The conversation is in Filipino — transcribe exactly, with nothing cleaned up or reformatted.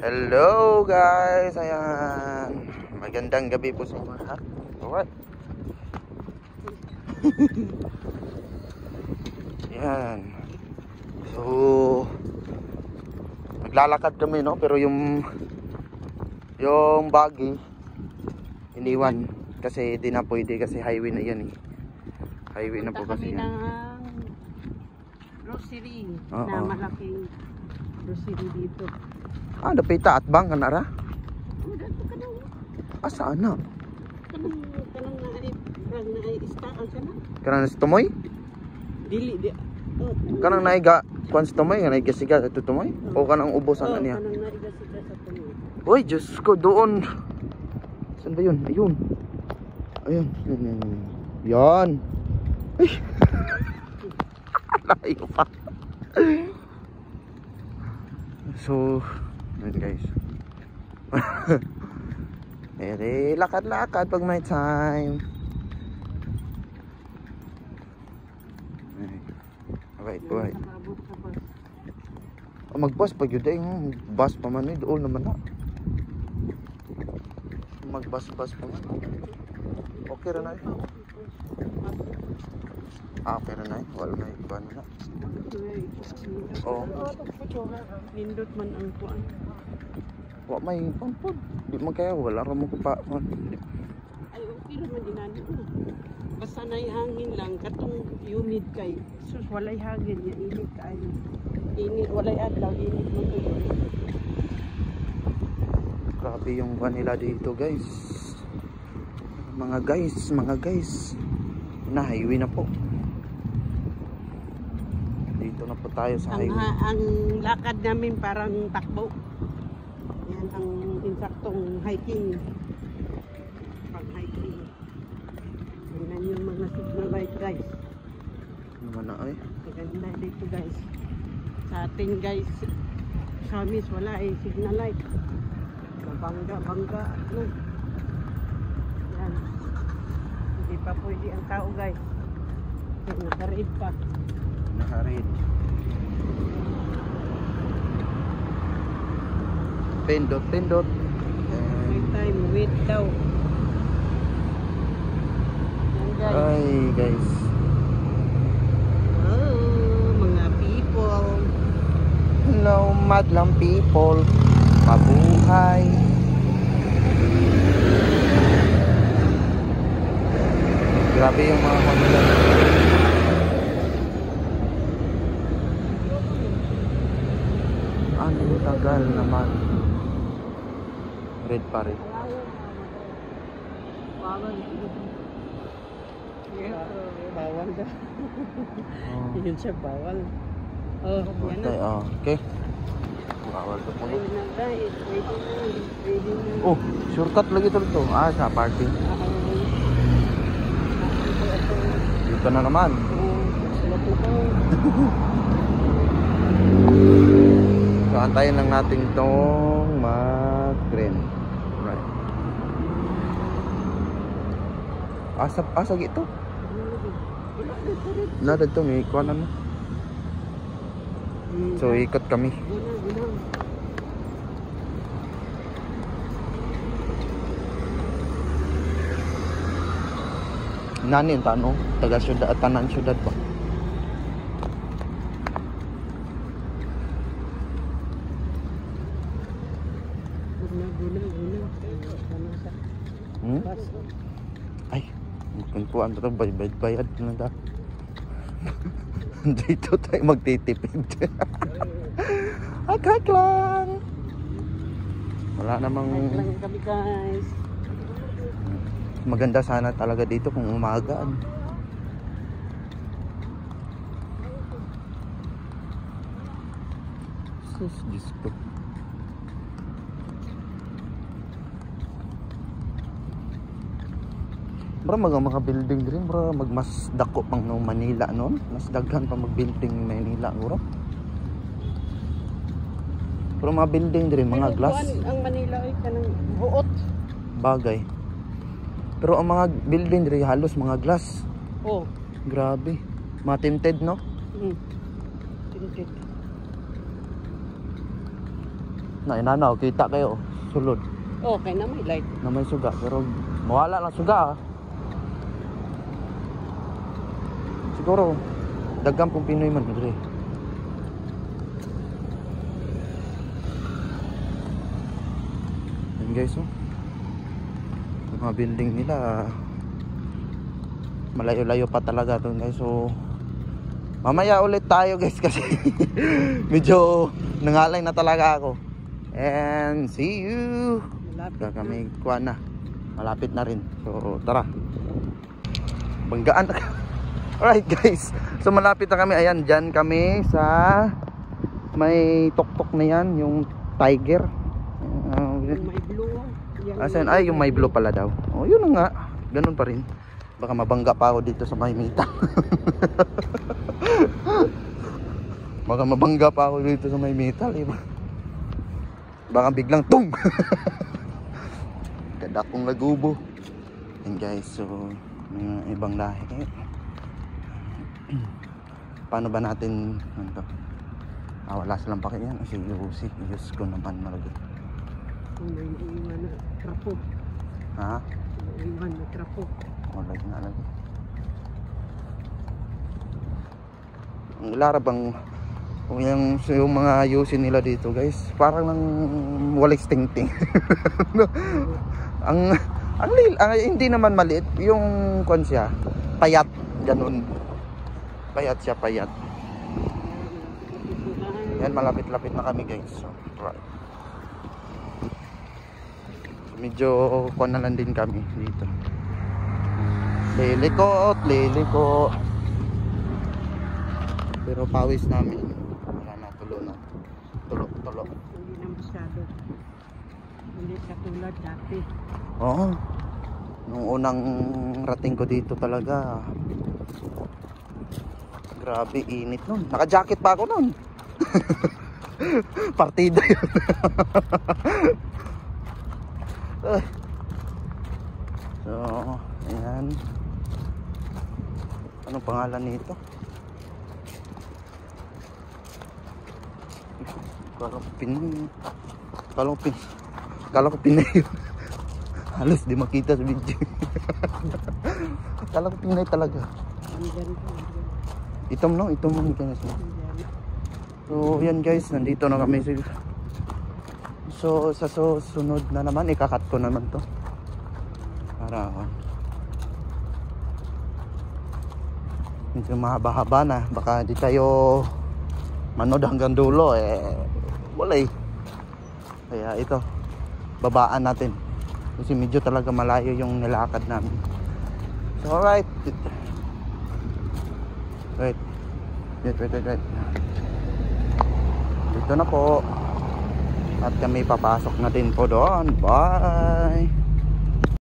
Hello guys, ayan. Magandang gabi po sa inyo lahat. Alright. Ayan. So, naglalakad kami, no? Pero yung yung buggy iniwan kasi di na pwede kasi highway na yan eh. Highway na po kasi yan. Grocery oh, na oh. malaking grocery dito. Ah, dapita at bang kanara? Oh, dato ka daw. Ah, saan na? Kanang kanang na ay kanang na ay istaan siya na. Kanang sa tumoy? Dili di. Oh, Kanang naiga kwan sa tumoy, kanang igasiga sa tumoy? O kanang ubusan oh, na niya? kanang naiga-siga sa tumoy. Uy, Diyos ko, doon. Saan ba yun? Ayun. Ayun. Yan, yan, yan. Yan. Ay. Layo pa. So, yun guys. Ere, lakad-lakad pag may time. Alright, alright. Oh, mag-bus pag yun dahil. Bus pa man eh. Doon naman na. Mag-bus-bus pa man. Okay rin na eh. Ah, pero na eh. Wala na iba na. Oo. Nindot man ang kuan. Wala may pampod. Di man kaya wala rin mo pa. Ay, okay naman inani mo. Basta na hangin lang. Katong humid kay. Sus, walay hangin. Init kayo. Init. Walay adlaw. Init mo to yun. Grabe yung vanilla dito guys. Mga guys, mga guys. Na highway na po. Dito na po tayo sa Ang, highway. ha, ang lakad namin parang takbo. Yan ang insaktong hiking. Pag hiking. Yan yung mga signal light guys. Naman na ay. Maganda dito guys. Sa atin guys, sa amis wala eh signal light. Bangga, bangga. Ano? Yan. Hindi pa pwede ang tao guys. Nakaread pa. Nakaread. Pindot, pindot. May time, wait daw. Yan guys. Ay guys. Oh, mga people. Hello madlang people. Mabuhay. Grabe yung mga Manila. Ano tagal naman. Red pa rin. Bawal. Yeah, bawal ka. Oh. Yun siya bawal. Oh, yan na. Okay, oh, okay. Bawal to po. Ayun na guys. Ready na. Ready na. Oh, shortcut lagi to to. Ah, sa parking. Dito na naman. So, antayin lang natin tong mag-green. Right. Asa, asa gito? Nada to, may ikuanan mo. So, ikot kami. Nani yung tanong? Taga syudad, tanan syudad ba? Hmm? Ay, kunpuan ito, bayad-bayad na da. Dito tayo magtitipid. Agad lang. Wala namang... Agad lang kami guys. Maganda sana talaga dito kung umaga. Sus, Diyos ko. Bro, mga mga building din, bro, magmas dako pang no Manila noon. Mas daghan pa mag-building ng Manila, bro. Pero mga building din, mga glass. Pero ang Manila ay kanang buot. Bagay. Pero ang mga building diri halos mga glass. Oh. Grabe. Mga tinted, no? Hmm. Tinted. Na inanaw, kita kayo. Sulod. Okay na may light. Na may suga. Pero mawala lang suga. Ah. Siguro, dagang pong Pinoy man. Madre. Yan guys, oh. Yung mga building nila, malayo-layo pa talaga doon guys. So, mamaya ulit tayo guys kasi medyo nangalay na talaga ako. And see you. Malapit Kami kuha na. Malapit na rin. So, tara. Banggaan na. Alright guys. So, malapit na kami. Ayan, dyan kami sa may tuktok na yan. Yung tiger. Uh, yung may blue. Yan asan? Ay, yung may blue pala daw. Oh, yun na nga. Ganun pa rin. Baka mabangga pa ako dito sa may mita. Baka mabangga pa ako dito sa may metal, diba? Baka biglang tung. Ganda kong lagubo. And guys, so mga ibang lahi. Paano ba natin ano to? Ah, wala silang pakiyan kasi yusi, use ko naman malagi. may iwan na trapo. Ha? May iwan na trapo. Wala na lagi. Ang lara bang yung, yung mga ayusin nila dito guys, parang nang walis ting-ting. No? ang ang, lil, ang hindi naman maliit yung kon siya, payat ganun. Payat siya, payat. Yan, malapit-lapit na kami guys. So, right. Medyo kon na lang din kami dito. Liliko, liliko. Pero pawis namin. Wala na, tulo na. Tulo, tulo. Hindi na masyado. Hindi katulad dati. Oo. Nung unang rating ko dito talaga, grabe init nun. Naka-jacket pa ako nun. Partida yun. So, ayan. Anong pangalan nito? Kala ko pin Kala ko pin Kala ko Pinay yun. Halos di makita sa video. Kala ko Pinay talaga. Andyan ko. Itom no? Itom mo ka na siya. So yan guys, nandito na kami. So sa susunod na naman, ikakat ko naman to para uh, medyo mahaba-haba na. Baka di tayo manood hanggang dulo eh. Wala eh. Kaya ito, babaan natin kasi medyo talaga malayo yung nilakad namin. So alright. Wait. Wait, wait, wait, wait. Dito na po. At kami papasok na din po doon. Bye.